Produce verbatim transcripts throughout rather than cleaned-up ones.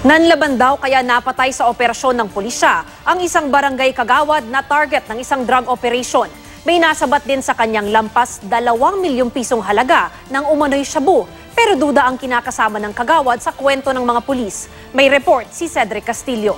Nanlaban daw kaya napatay sa operasyon ng pulisya ang isang barangay Kagawad na target ng isang drug operation. May nasabat din sa kanyang lampas dalawang milyong pisong halaga ng umano'y shabu. Pero duda ang kinakasama ng Kagawad sa kwento ng mga pulis. May report si Cedric Castillo.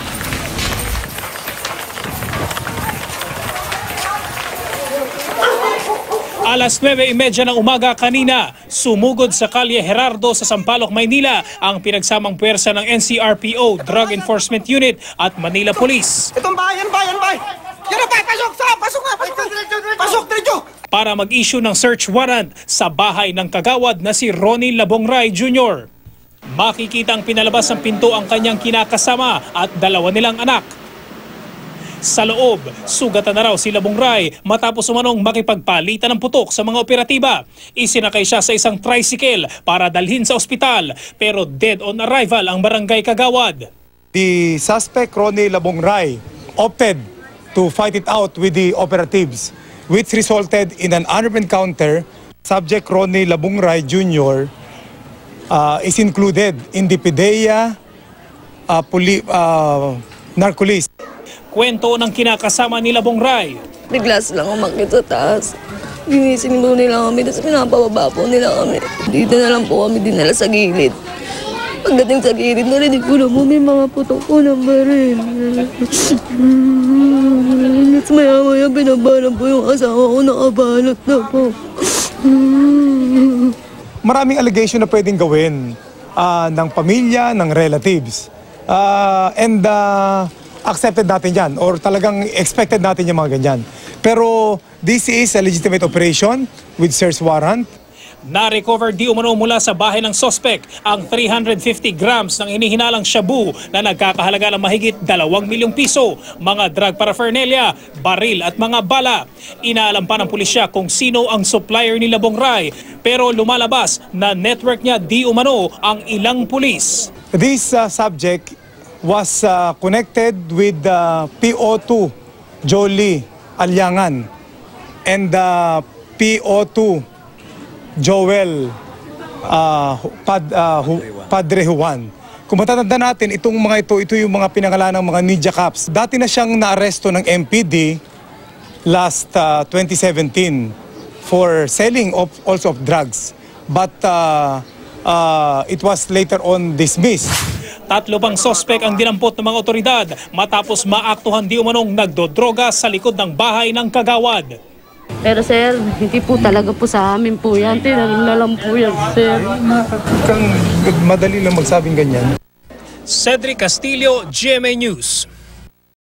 Alas nuwebe trenta ng umaga kanina, sumugod sa Kalye Gerardo sa Sampaloc, Maynila ang pinagsamang puwersa ng N C R P O, Drug Enforcement Unit at Manila Police. Itong bayan, bayan, bayan! Yan na, pasok! Sa, pasok nga! Pasok! Pasok, diretso! Para mag-issue ng search warrant sa bahay ng Kagawad na si Ronnie Labongray Junior Makikita ang pinalabas ng pinto ang kanyang kinakasama at dalawa nilang anak. Sa loob, sugatan na raw si Labongray matapos umanong makipagpalitan ng putok sa mga operatiba. Isinakay siya sa isang tricycle para dalhin sa ospital pero dead on arrival ang barangay Kagawad. The suspect, Ronnie Labongray, opted to fight it out with the operatives, which resulted in an armed encounter. Subject Ronnie Labongray Junior uh, is included in the PIDEA uh, poli, uh, narcolist. Kwento ng kinakasama ni Labongray. Biglas lang umakit sa taas. Ginising po nila kami, tapos pinapababa po nila kami. Dito na lang po kami dinala sa gilid. Pagdating sa gilid, narinig ko na po may mga putok po ng baril. Tapos maya-maya binabalan po yung asawa ko, nakabalot na po. Maraming allegation na pwedeng gawin uh, ng pamilya, ng relatives. Uh, and uh, accepted natin yan or talagang expected natin yung mga ganyan. Pero this is a legitimate operation with search warrant. Na-recover di umano mula sa bahay ng suspect ang three hundred fifty grams ng hinihinalang shabu na nagkakahalaga ng mahigit dalawang milyong piso, mga drug paraphernalia, baril at mga bala. Inaalam pa ng pulisya kung sino ang supplier ni Labongray pero lumalabas na network niya di umano ang ilang pulis. This uh, subject was uh, connected with the uh, P O two Jolie Alyangan and the uh, P O two Joel uh, Pad, uh, Padre Juan. Kung matatanda natin, itong mga ito, ito yung mga pinangalan ng mga ninja cops. Dati na siyang naaresto ng M P D last uh, twenty seventeen for selling of, also of drugs. But uh, uh, it was later on dismissed. Tatlo pang sospek ang dinampot ng mga otoridad matapos maaktuhan di umanong nagdodroga sa likod ng bahay ng Kagawad. Pero sir, hindi po talaga po sa amin po yan. Tinanong na lang po yan, sir. Kang madali lang magsabing ganyan. Cedric Castillo, G M A News.